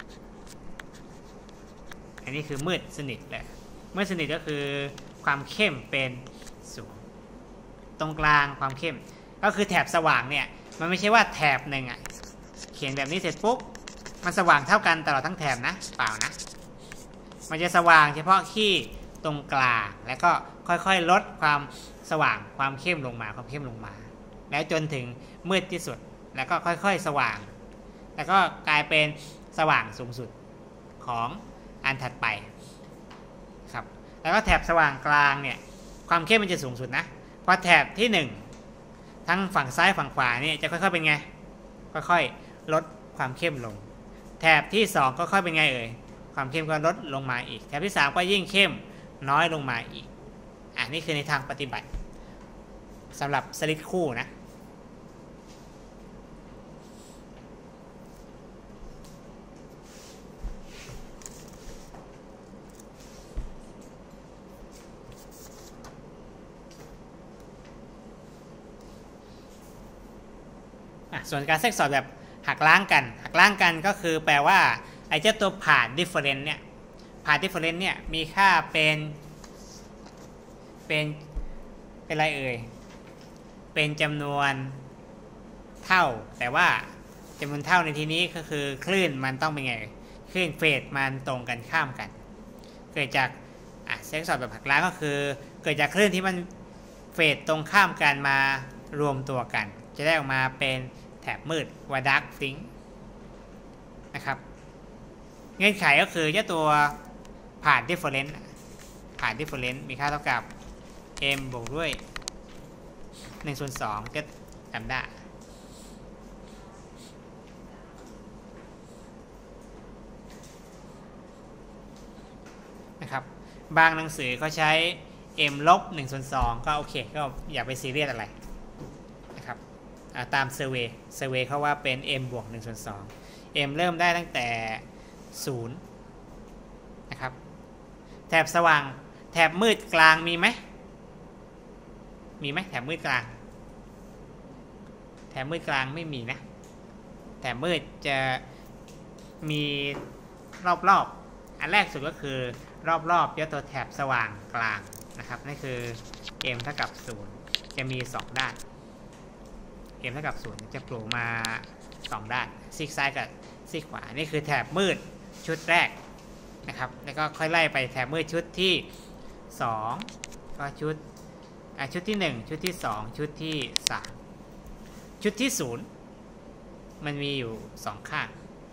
A: อันนี้คือมืดสนิทเลยมืดสนิทก็คือความเข้มเป็นศูนย์ตรงกลางความเข้มก็คือแถบสว่างเนี่ยมันไม่ใช่ว่าแถบหนึ่งอ่ะเขียนแบบนี้เสร็จปุ๊บมันสว่างเท่ากันตลอดทั้งแถบนะเปล่านะมันจะสว่างเฉพาะที่ตรงกลางแล้วก็ค่อยๆลดความสว่างความเข้มลงมาความเข้มลงมาแล้วจนถึงมืดที่สุดแล้วก็ค่อยๆสว่างแล้วก็กลายเป็นสว่างสูงสุดของอันถัดไปครับแล้วก็แถบสว่างกลางเนี่ยความเข้มมันจะสูงสุดนะเพราะแถบที่หนึ่งทั้งฝั่งซ้ายฝั่งขวาเนี่ยจะค่อยๆเป็นไงค่อยๆลดความเข้มลงแถบที่สองก็ค่อยเป็นไงเอ่ยความเข้มก็ลดลงมาอีกแถบที่สามก็ยิ่งเข้มน้อยลงมาอีกอ่ะนี่คือในทางปฏิบัติสำหรับสลิดคู่นะส่วนการแทรกสอดแบบหักล้างกันหักล้างกันก็คือแปลว่าไอ้เจ้าตัวผ่าน difference เนี่ยผ่าน difference เนี่ยมีค่าเป็นเป็นเป็นอะไรเอ่ยเป็นจำนวนเท่าแต่ว่าจำนวนเท่าในที่นี้ก็คือคลื่นมันต้องเป็นไงคลื่นเฟสมันตรงกันข้ามกันเกิดจากอ่ะแทรกสอดแบบหักล้างก็คือเกิดจากคลื่นที่มันเฟสตรงข้ามกันมารวมตัวกันจะได้ออกมาเป็นแถบมืดว่า dark fringe นะครับเงื่อนไขก็คือเจ้าตัวผ่าน difference ผ่าน difference มีค่าเท่ากับ m บวกด้วยหนึ่งส่วนสองก็จำได้นะครับบางหนังสือเขาใช้ m ลบหนึ่งส่วนสองก็โอเคก็อย่าไปซีเรียสอะไรนะครับตามเซอร์เวย์เซอร์เวย์เขาว่าเป็น m บวกหนึ่งส่วนสอง m เริ่มได้ตั้งแต่ศูนย์นะครับแถบสว่างแถบมืดกลางมีไหมมีไหมแถบมืดกลางแถบมืดกลางไม่มีนะแถบมืดจะมีรอบๆอันแรกสุดก็คือรอบๆยกตัวแถบสว่างกลางนะครับนั่นคือ m เท่ากับศูนย์จะมีสองด้าน m เท่ากับศูนย์จะโผล่มาสองด้านซีกซ้ายกับซีกขวานี่คือแถบมืดชุดแรกนะครับแล้วก็ค่อยไล่ไปแถบมืดชุดที่สองก็ชุดชุดที่หนึ่งชุดที่สองชุดที่สามชุดที่ศูนย์มันมีอยู่สองข้าง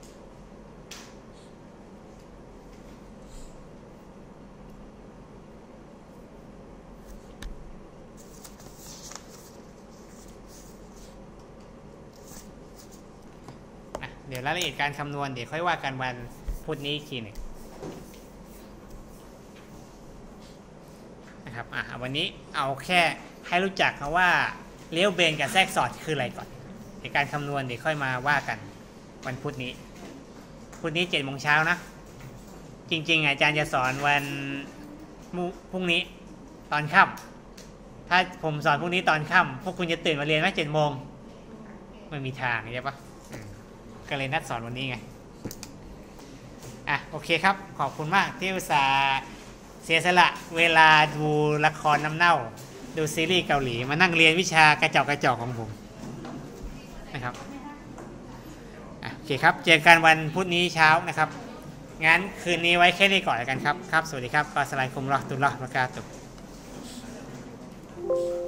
A: เดี๋ยวรายละเอียดการคำนวณเดี๋ยวค่อยว่ากันวันพุธนี้อีกทีหนึ่งนะครับอ่ะวันนี้เอาแค่ให้รู้จักคำว่าเลี้ยวเบนกับแทรกสอดคืออะไรก่อนในการคำนวณเดี๋ยวค่อยมาว่ากันวันพุธนี้พุธนี้เจ็ดโมงเช้านะจริงๆอาจารย์จะสอนวันพรุ่งนี้ตอนค่ำถ้าผมสอนพรุ่งนี้ตอนค่ำพวกคุณจะตื่นมาเรียนไหมเจ็ดโมงไม่มีทางใช่ปะก็เลยนัดสอนวันนี้ไงอ่ะโอเคครับขอบคุณมากที่อุตส่าห์เสียสละเวลาดูละครน้ำเน่าดูซีรีส์เกาหลีมานั่งเรียนวิชากระจอกกระจอกของผมนะครับอ่ะโอเคครับเจอกันวันพุธนี้เช้านะครับงั้นคืนนี้ไว้แค่นี้ก่อนแล้วกันครับครับสวัสดีครับอัสสลามุอะลัยกุมวะเราะห์มะตุลลอฮิวะบะเราะกาตุฮ์